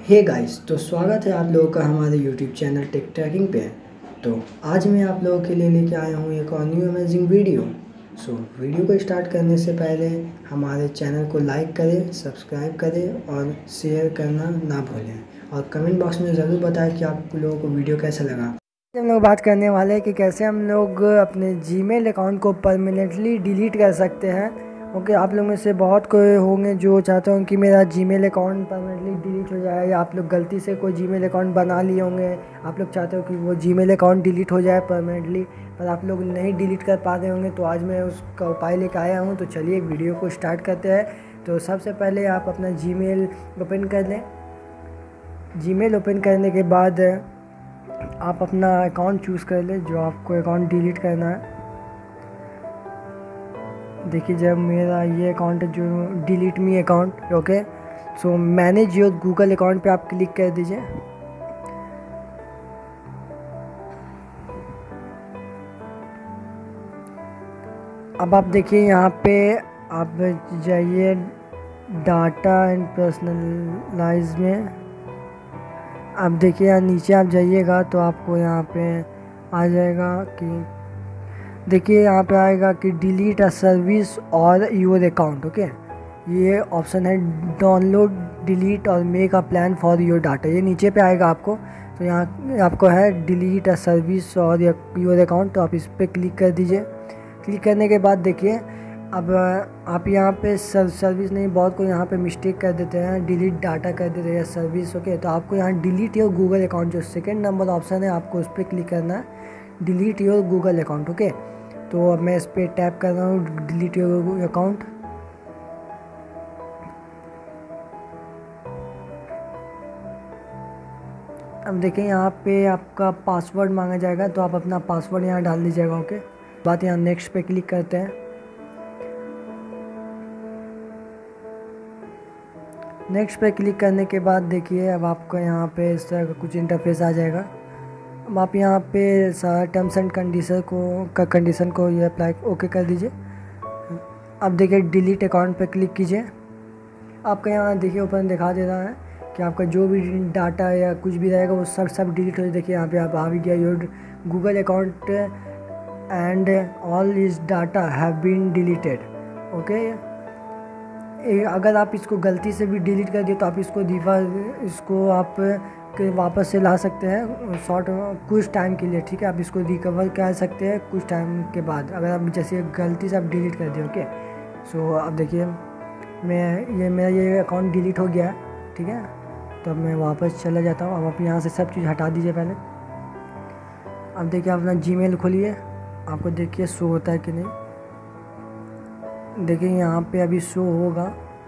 Hey guys, तो स्वागत है आप लोगों का हमारे यूट्यूब चैनल टेक ट्रैकिंग पे। तो आज मैं आप लोगों के लिए लेके आया हूँ एक और न्यू अमेजिंग वीडियो। वीडियो को स्टार्ट करने से पहले हमारे चैनल को लाइक करें, सब्सक्राइब करें और शेयर करना ना भूलें, और कमेंट बॉक्स में ज़रूर बताएं कि आप लोगों को वीडियो कैसा लगा। हम लोग बात करने वाले हैं कि कैसे हम लोग अपने जीमेल अकाउंट को परमानेंटली डिलीट कर सकते हैं। ओके, आप लोग में से बहुत कोई होंगे जो चाहते होंगे कि मेरा जीमेल अकाउंट परमानेंटली डिलीट हो जाए, या आप लोग गलती से कोई जीमेल अकाउंट बना लिए होंगे, आप लोग चाहते हो कि वो जीमेल अकाउंट डिलीट हो जाए परमानेंटली, पर आप लोग नहीं डिलीट कर पा रहे होंगे। तो आज मैं उसका उपाय लेकर आया हूँ। तो चलिए वीडियो को स्टार्ट करते हैं। तो सबसे पहले आप अपना जीमेल ओपन कर लें। जीमेल ओपन करने के बाद आप अपना अकाउंट चूज़ कर लें जो आपको अकाउंट डिलीट करना है। देखिए, जब मेरा ये अकाउंट है जो delete me account, okay, so manage your Google account पे आप क्लिक कर दीजिए। अब आप देखिए यहाँ पे आप जाइए डाटा एंड पर्सनलाइज में। आप देखिए यहाँ नीचे आप जाइएगा तो आपको यहाँ पे आ जाएगा कि देखिए यहाँ पे आएगा कि डिलीट अ सर्विस और योर अकाउंट। ओके, ये ऑप्शन है डाउनलोड, डिलीट और make a plan for your data, ये नीचे पे आएगा आपको। तो यहाँ आपको है डिलीट अ सर्विस और योर अकाउंट, तो आप इस पर क्लिक कर दीजिए। क्लिक करने के बाद देखिए अब आप यहाँ पे सर्विस नहीं, बहुत को यहाँ पे मिस्टेक कर देते हैं, डिलीट डाटा कर देते हैं सर्विस। ओके, तो आपको यहाँ डिलीट योर गूगल अकाउंट जो सेकेंड नंबर ऑप्शन है, आपको उस पर क्लिक करना है, delete your Google account. Okay, तो अब मैं इस पर टैप कर रहा हूँ, डिलीट योर अकाउंट। अब देखिए यहाँ पे आपका पासवर्ड मांगा जाएगा, तो आप अपना पासवर्ड यहाँ डाल दीजिएगा। ओके, बात यहाँ नेक्स्ट पे क्लिक करते हैं। नेक्स्ट पे क्लिक करने के बाद देखिए अब आपका यहाँ पे इस तरह का कुछ इंटरफेस आ जाएगा। अब आप यहाँ पे सारा टर्म्स एंड कंडीशन को ये अप्लाई ओके कर दीजिए। अब देखिए डिलीट अकाउंट पे क्लिक कीजिए। आपका यहाँ देखिए ऊपर दिखा दे रहा है कि आपका जो भी डाटा या कुछ भी रहेगा वो सब डिलीट हो जाए। देखिए यहाँ पे आप आ भी गया, your Google account and all is data have been deleted. Okay, अगर आप इसको गलती से भी डिलीट कर दिए तो आप इसको आप वापस से ला सकते हैं कुछ टाइम के लिए। ठीक है, आप इसको रिकवर कर सकते हैं कुछ टाइम के बाद, अगर आप जैसे गलती से आप डिलीट कर दिए। ओके, सो अब देखिए मेरा ये अकाउंट डिलीट हो गया है। ठीक है, तो अब मैं वापस चला जाता हूँ। अब आप यहाँ से सब चीज़ हटा दीजिए पहले। अब देखिए अपना जीमेल खोलिए, आपको देखिए शो होता है कि नहीं। देखिए यहाँ पे अभी शो होगा,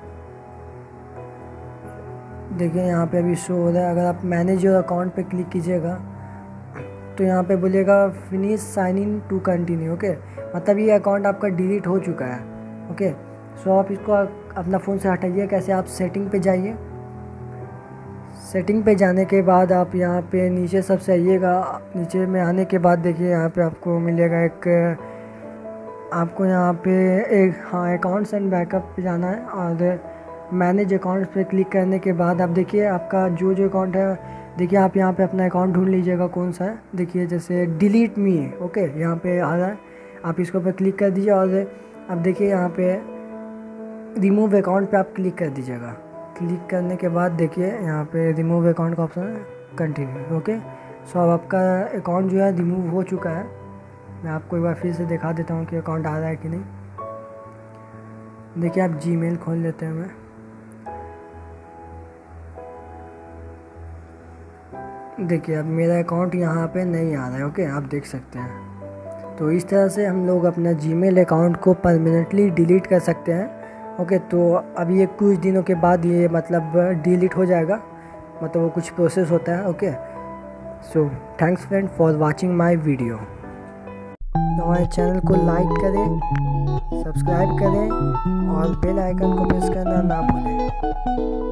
देखिए यहाँ पे अभी शो हो रहा है। अगर आप मैनेज योर अकाउंट पे क्लिक कीजिएगा तो यहाँ पे बोलेगा finish sign in to continue. Okay, मतलब ये अकाउंट आपका डिलीट हो चुका है। ओके, सो आप इसको अपना फ़ोन से हटाइए। कैसे, आप सेटिंग पे जाइए। सेटिंग पे जाने के बाद आप यहाँ पे नीचे सबसे आइएगा। नीचे में आने के बाद देखिए यहाँ पे आपको मिलेगा आपको यहाँ पे अकाउंट्स एंड बैकअप पे जाना है, और मैनेज अकाउंट्स पे क्लिक करने के बाद आप देखिए आपका जो अकाउंट है, देखिए आप यहाँ पे अपना अकाउंट ढूंढ लीजिएगा कौन सा है। देखिए जैसे डिलीट मी है। ओके, यहाँ पे आ रहा है, आप इसको पे क्लिक कर दीजिए, और अब देखिए यहाँ पे रिमूव अकाउंट पे आप क्लिक कर दीजिएगा। क्लिक करने के बाद देखिए यहाँ पे रिमूव अकाउंट का ऑप्शन है, कंटिन्यू। ओके, सो अब आपका अकाउंट जो है रिमूव हो चुका है। मैं आपको एक बार फिर से दिखा देता हूँ कि अकाउंट आ रहा है कि नहीं। देखिए आप जीमेल खोल लेते हैं। मैं देखिए अब मेरा अकाउंट यहाँ पे नहीं आ रहा है। ओके, आप देख सकते हैं। तो इस तरह से हम लोग अपना जीमेल अकाउंट को परमानेंटली डिलीट कर सकते हैं। ओके, तो अब ये कुछ दिनों के बाद ये मतलब डिलीट हो जाएगा, मतलब वो कुछ प्रोसेस होता है। Okay, so thanks friend for watching my video. हमारे चैनल को लाइक करें, सब्सक्राइब करें और बेल आइकन को प्रेस करना ना भूलें।